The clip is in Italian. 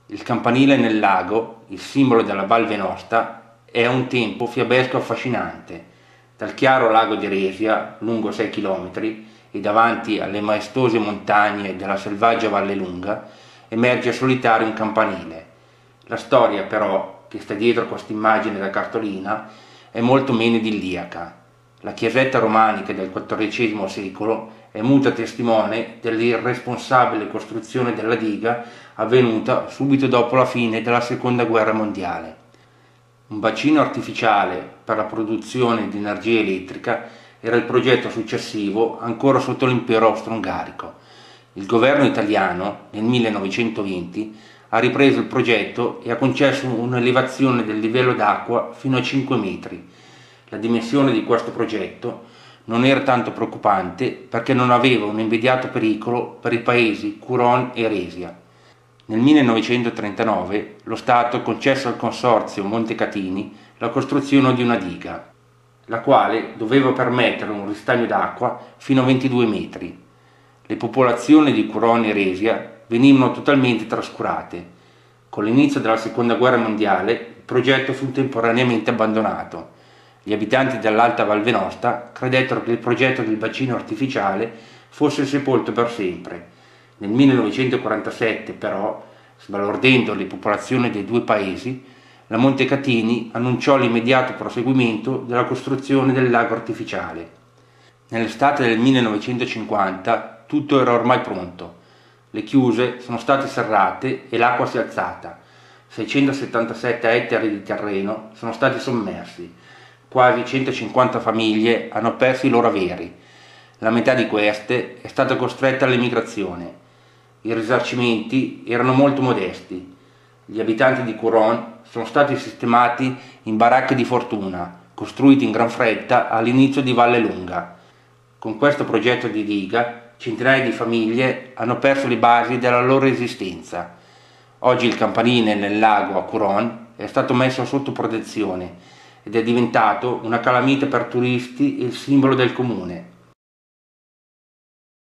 Il campanile nel lago, il simbolo della Val Venosta, è a un tempo fiabesco affascinante. Dal chiaro lago di Resia, lungo 6 km, e davanti alle maestose montagne della selvaggia Valle Lunga, emerge solitario un campanile. La storia, però, che sta dietro questa immagine da cartolina, è molto meno idilliaca. La chiesetta romanica del XIV secolo è muta testimone dell'irresponsabile costruzione della diga avvenuta subito dopo la fine della Seconda Guerra Mondiale. Un bacino artificiale per la produzione di energia elettrica era il progetto successivo ancora sotto l'impero austro-ungarico. Il governo italiano nel 1920 ha ripreso il progetto e ha concesso un'elevazione del livello d'acqua fino a 5 metri. La dimensione di questo progetto non era tanto preoccupante perché non aveva un immediato pericolo per i paesi Curon e Resia. Nel 1939 lo Stato ha concesso al Consorzio Montecatini la costruzione di una diga, la quale doveva permettere un ristagno d'acqua fino a 22 metri. Le popolazioni di Curon e Resia venivano totalmente trascurate. Con l'inizio della Seconda Guerra Mondiale il progetto fu temporaneamente abbandonato. Gli abitanti dell'Alta Val Venosta credettero che il progetto del bacino artificiale fosse sepolto per sempre. Nel 1947, però, sbalordendo le popolazioni dei due paesi, la Montecatini annunciò l'immediato proseguimento della costruzione del lago artificiale. Nell'estate del 1950 tutto era ormai pronto. Le chiuse sono state serrate e l'acqua si è alzata. 677 ettari di terreno sono stati sommersi. Quasi 150 famiglie hanno perso i loro averi. La metà di queste è stata costretta all'emigrazione. I risarcimenti erano molto modesti. Gli abitanti di Curon sono stati sistemati in baracche di fortuna, costruite in gran fretta all'inizio di Valle Lunga. Con questo progetto di diga, centinaia di famiglie hanno perso le basi della loro esistenza. Oggi il campanile nel lago a Curon è stato messo sotto protezione ed è diventato una calamita per turisti e il simbolo del comune.